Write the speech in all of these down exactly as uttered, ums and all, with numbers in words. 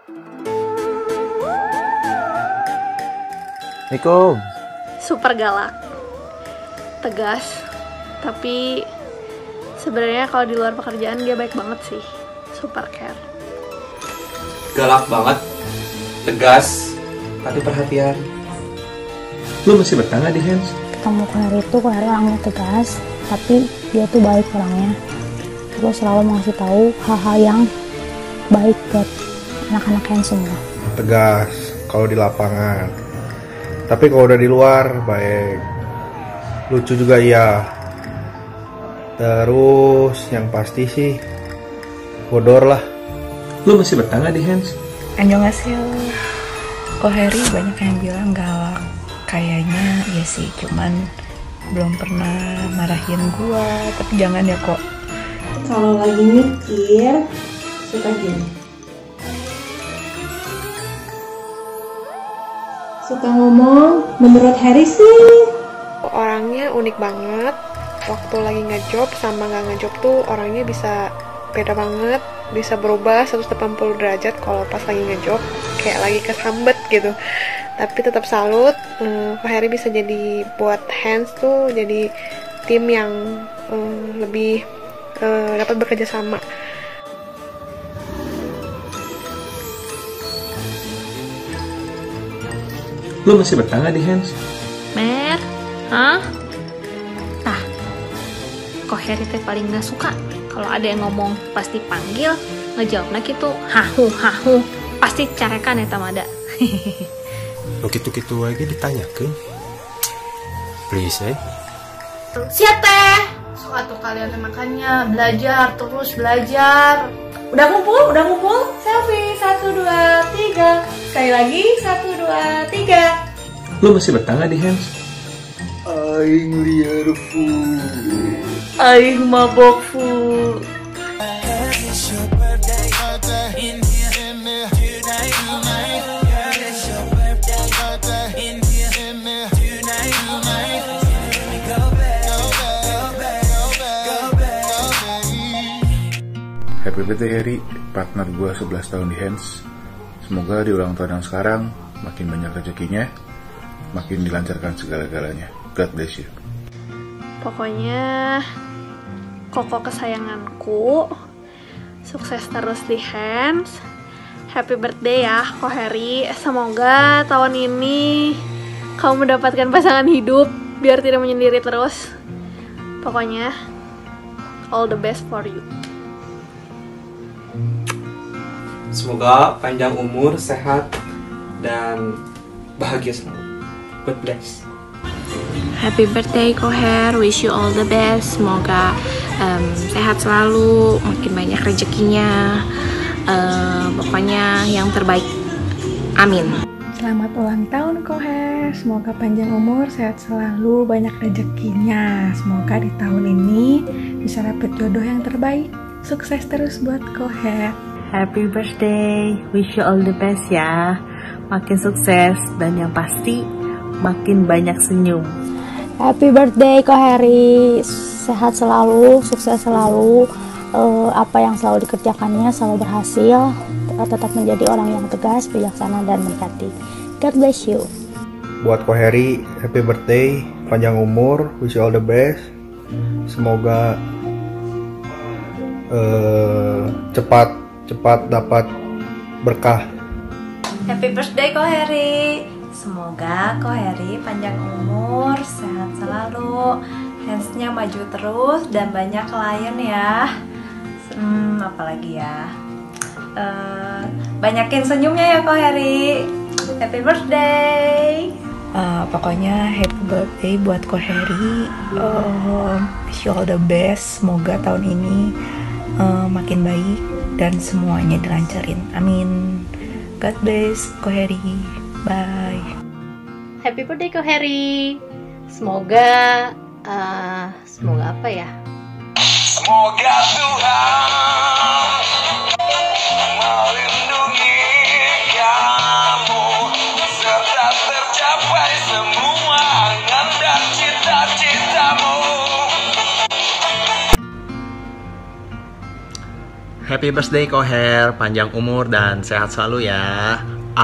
Assalamualaikum. Super galak, tegas, tapi sebenarnya kalau di luar pekerjaan dia baik banget sih. Super care. Galak banget, tegas, tapi perhatian. Lu masih betah nggak di Hands? Ketemu Koheri itu, Koheri orangnya tegas, tapi dia tuh baik orangnya. Terus selalu ngasih tahu hal-hal yang baik buat anak-anak Hands semua. Tegas kalau di lapangan, tapi kalau udah di luar baik. Lucu juga iya. Terus yang pasti sih bodor lah. Lu masih betah nggak di Hands? Annyeonghaseyo. Koheri banyak yang bilang galak. Kayaknya iya sih, cuman belum pernah marahin gua. Tapi jangan ya kok. Kalau lagi mikir suka gini, suka ngomong menurut Harry sih. Orangnya unik banget. Waktu lagi ngejob sama nggak ngejob tuh orangnya bisa beda banget, bisa berubah seratus delapan puluh derajat kalau pas lagi ngejob, kayak lagi kesambet gitu. Tapi tetap salut, um, Koheri bisa jadi buat Hands tuh jadi tim yang um, lebih uh, dapat bekerja sama. Lu masih betah nggak di Hands? Mer, hah? Nah, Koheri teh paling nggak suka kalau ada yang ngomong pasti panggil, ngejawabnya gitu, hahu hahu, pasti carekan ya tamada. Lo gitu-gitu aja ditanyakan. Please eh. Siap teh. Suatu kalian makannya belajar terus belajar. Udah ngumpul, udah ngumpul. Selfie satu dua tiga. Sekali lagi satu dua tiga. Lu masih betah nggak di Hands? Aing liar fu. Aing mabok full. Happy birthday Harry, partner gue sebelas tahun di Hands. Semoga di ulang tahun yang sekarang makin banyak rezekinya, makin dilancarkan segala-galanya. God bless you. Pokoknya Koko kesayanganku, sukses terus di Hands. Happy birthday ya Koheri. Semoga tahun ini kamu mendapatkan pasangan hidup biar tidak menyendiri terus. Pokoknya all the best for you. Semoga panjang umur, sehat, dan bahagia selalu. God bless. Happy birthday Koher, wish you all the best. Semoga um, sehat selalu, makin banyak rezekinya, uh, pokoknya yang terbaik. Amin. Selamat ulang tahun Koher, semoga panjang umur, sehat selalu, banyak rezekinya. Semoga di tahun ini bisa dapet jodoh yang terbaik. Sukses terus buat Koher. Happy birthday, wish you all the best ya. Makin sukses dan yang pasti makin banyak senyum. Happy birthday Koheri, sehat selalu, sukses selalu, uh, apa yang selalu dikerjakannya selalu berhasil, tetap menjadi orang yang tegas, bijaksana dan berhati. God bless you. Buat Koheri, happy birthday, panjang umur, wish you all the best. Semoga uh, cepat cepat dapat berkah. Happy birthday Koheri. Semoga Koheri panjang umur, sehat selalu, Hands-nya maju terus dan banyak klien ya. Hmm, apalagi ya. Uh, banyakin senyumnya ya Koheri. Happy birthday. Uh, pokoknya happy birthday buat Koheri. Uh, wish you all the best. Semoga tahun ini uh, makin baik dan semuanya dilancarin. Amin. God bless Koheri. Bye. Happy birthday Koheri. Semoga uh, semoga apa ya? Semoga Tuhan melindungi kamu serta tercapai semua angan dan cita-citamu. Happy Happy birthday Koher, panjang umur dan sehat selalu ya.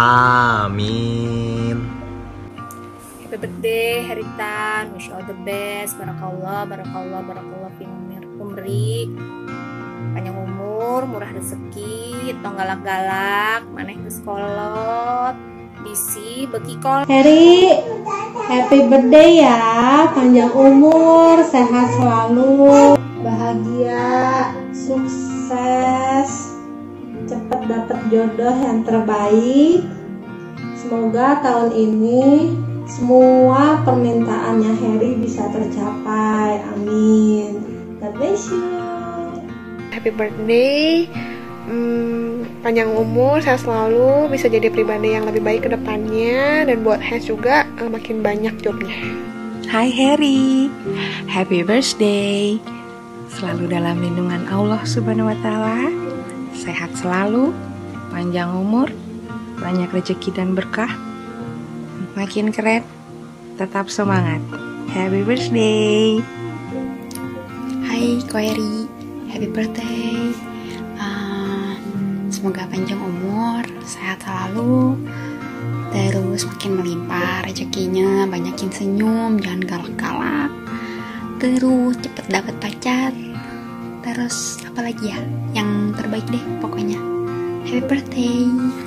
Amin. Happy birthday Heritan, wish you all the best. Barakallah, barakallah, barakallah fi umri. Panjang umur, murah rezeki, tong galak-galak, maneh geus kolot, bisi beki kol. Heri, happy birthday ya, panjang umur, sehat selalu, bahagia, sukses, cepat dapat jodoh yang terbaik. Semoga tahun ini semua permintaannya Heri bisa tercapai. Amin. God bless you. Happy birthday, hmm, panjang umur, sehat selalu, bisa jadi pribadi yang lebih baik ke depannya, dan buat Hans juga uh, makin banyak jobnya. Hai Harry, happy birthday. Selalu dalam lindungan Allah Subhanahu wa Ta'ala, sehat selalu, panjang umur, banyak rezeki dan berkah, makin keren, tetap semangat. Happy birthday. Hai Ko Heri, happy birthday. Uh, semoga panjang umur, sehat selalu, terus makin melimpah rezekinya, banyakin senyum, jangan galak-galak, terus cepet dapet pacar, terus apa lagi ya, yang terbaik deh pokoknya. Happy birthday.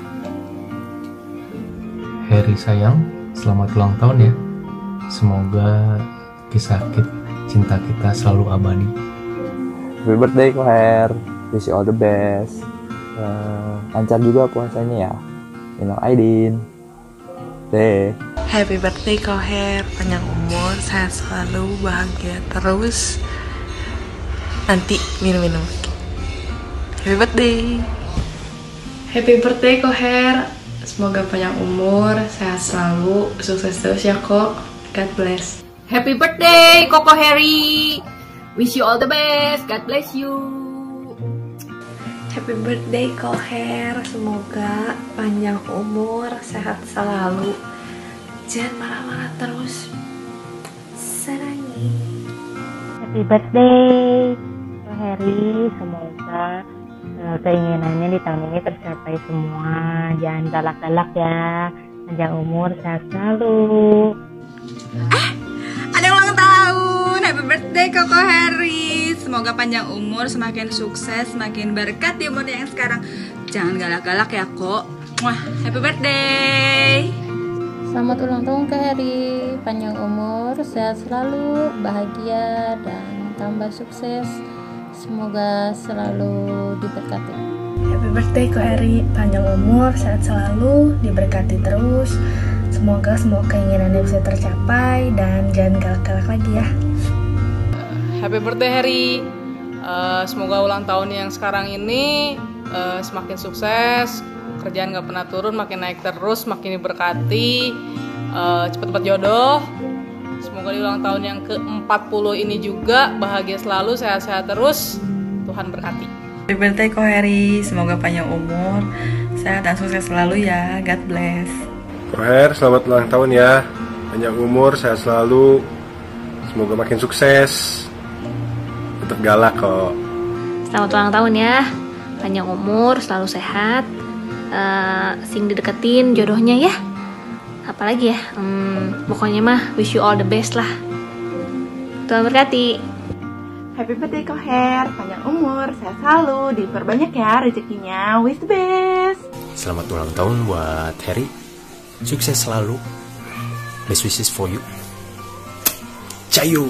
Heri sayang, selamat ulang tahun ya. Semoga kisah cinta kita selalu abadi. Happy birthday Koher, wish you all the best. Uh, lancar juga puasanya ya. Minal Aidin. Deh. Happy birthday Koher, panjang umur, sehat selalu, bahagia terus. Nanti minum-minum. Happy birthday. Happy birthday Koher, semoga panjang umur, sehat selalu, sukses terus ya kok. God bless. Happy birthday Koko Heri, wish you all the best, God bless you. Happy birthday Koher, semoga panjang umur, sehat selalu, jangan marah-marah terus, sarangi. Happy birthday Heri, semoga uh, keinginannya di tahun ini tercapai semua, jangan galak-galak ya, panjang umur, sehat selalu. Ah, ada yang ulang tahun. Happy birthday Koko Heri. Semoga panjang umur, semakin sukses, semakin berkat di umur yang sekarang. Jangan galak-galak ya kok. Wah, happy birthday. Selamat ulang tahun Kak Heri. Panjang umur, sehat selalu, bahagia dan tambah sukses. Semoga selalu diberkati. Happy birthday Kak Heri. Panjang umur, sehat selalu, diberkati terus. Semoga semua keinginannya bisa tercapai dan jangan galak-galak lagi ya. Happy birthday Heri. Uh, semoga ulang tahun yang sekarang ini uh, semakin sukses, kerjaan gak pernah turun, makin naik terus, makin diberkati, uh, cepet dapat jodoh. Semoga di ulang tahun yang ke empat puluh ini juga bahagia selalu, sehat-sehat terus, Tuhan berkati. Happy birthday Ko Heri, semoga panjang umur, sehat dan sukses selalu ya. God bless. Koher, selamat ulang tahun ya. Panjang umur, sehat selalu. Semoga makin sukses. Tetap galak kok. Selamat ulang tahun ya. Panjang umur, selalu sehat. Uh, sing dideketin jodohnya ya. Apalagi ya, hmm, pokoknya mah wish you all the best lah. Tuhan berkati. Happy birthday Koher, panjang umur, sehat selalu, diperbanyak ya rezekinya. Wish the best. Selamat ulang tahun buat Heri. Sukses selalu. Best wishes for you. Cayu.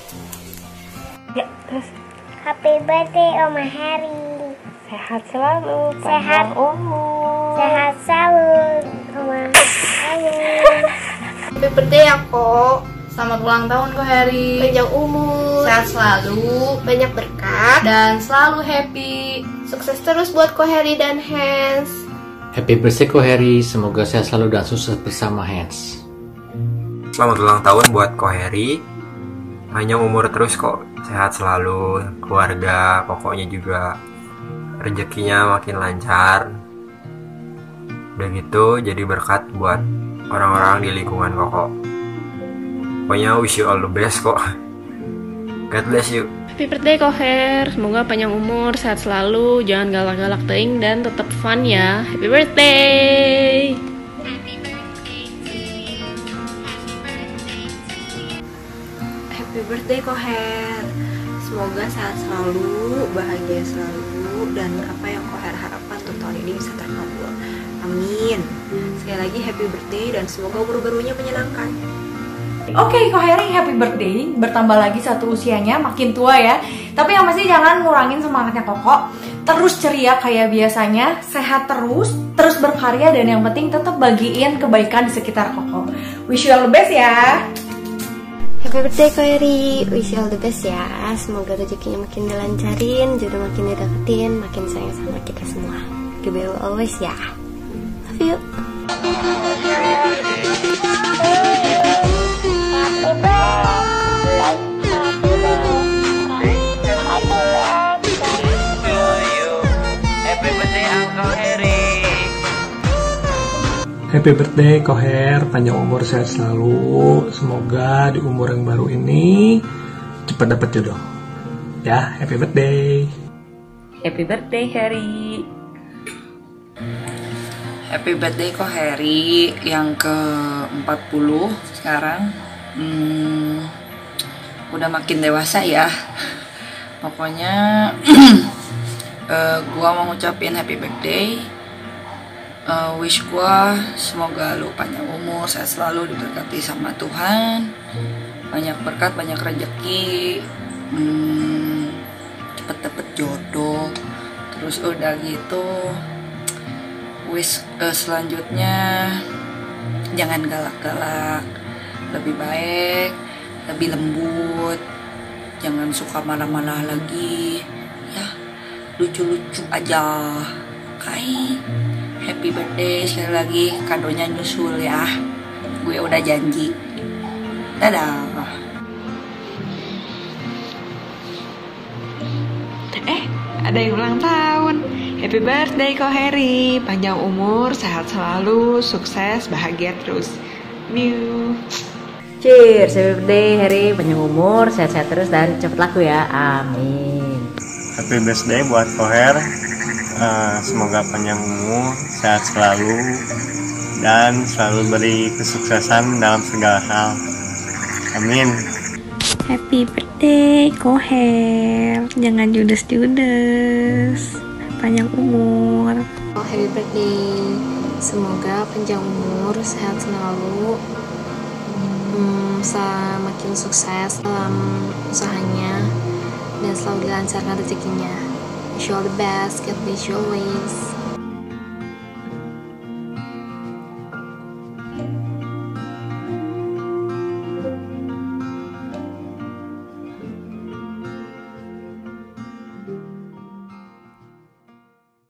Ya, terus. Happy birthday Oma Heri. Sehat selalu, Sehat. panjang umur. Sehat selalu Oma Heri. Happy birthday aku. Selamat ulang tahun Ko Heri. Panjang umur, Sehat selalu, banyak berkat, dan selalu happy. sukses terus buat Ko Heri dan Hans. Happy birthday Ko Heri, semoga sehat selalu dan sukses bersama Hans. Selamat ulang tahun buat Ko Heri. Panjang umur terus kok, sehat selalu, keluarga, pokoknya juga rezekinya makin lancar. Udah gitu jadi berkat buat orang-orang di lingkungan Koko. Pokoknya wish you all the best kok. God bless you. Happy birthday Koher, semoga panjang umur, sehat selalu, jangan galak-galak teing dan tetap fun ya. Happy birthday. Happy birthday Koher, semoga sehat selalu, bahagia selalu, dan apa yang Koher harapkan untuk tahun ini bisa terkabul. Amin. Sekali lagi happy birthday dan semoga umur barunya menyenangkan. Oke, okay, Koheri happy birthday. Bertambah lagi satu usianya, makin tua ya. Tapi yang pasti jangan ngurangin semangatnya Koko. Terus ceria kayak biasanya, sehat terus, terus berkarya, dan yang penting tetap bagiin kebaikan di sekitar Koko. Wish you all the best ya. Happy birthday Koheri, wish you all the best ya. Semoga rezekinya makin dilancarin, jodoh makin dideketin, makin sayang sama kita semua. Give you always ya. Love you. Happy birthday Koher, panjang umur, sehat selalu. Semoga di umur yang baru ini cepat dapat jodoh. Ya, happy birthday. Happy birthday Heri. Happy birthday Koheri yang ke empat puluh sekarang. Hmm, udah makin dewasa ya. Pokoknya uh, gua mau ngucapin happy birthday. Uh, wish gua semoga lu panjang umur, sehat selalu, diberkati sama Tuhan, banyak berkat, banyak rezeki, hmm, cepet dapet jodoh. Terus udah gitu, wish uh, selanjutnya jangan galak-galak, lebih baik, lebih lembut, jangan suka marah-marah lagi, ya lucu-lucu aja. Kai. Happy birthday sekali lagi, kadonya nyusul ya. Gue udah janji. Dadah. Eh, ada yang ulang tahun. Happy birthday Koheri, panjang umur, sehat selalu, sukses, bahagia terus. New. Cheers, happy birthday Heri, panjang umur, sehat-sehat terus dan cepet laku ya. Amin. Happy birthday buat Koher. Uh, semoga panjang umur, sehat selalu, dan selalu beri kesuksesan dalam segala hal. Amin. Happy birthday Koher, jangan judes-judes, panjang umur. Oh, happy birthday, semoga panjang umur, sehat selalu, hmm, semakin sukses dalam usahanya, dan selalu dilancarkan rezekinya. Wish you all the best, God bless you always.